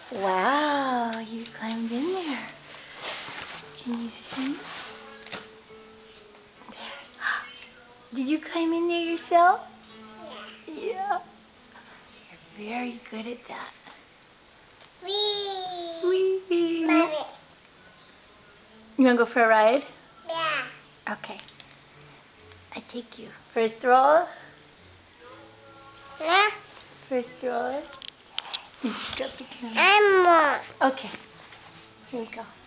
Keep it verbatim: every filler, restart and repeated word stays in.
Wow, you climbed in there. Can you see? There. Did you climb in there yourself? Yeah. Yeah. You're very good at that. Wee. Wee. Mommy. You want to go for a ride? Yeah. Okay. I take you. For a stroll? Yeah. For a stroll? You just got the camera. I'm more. Okay. Here we go.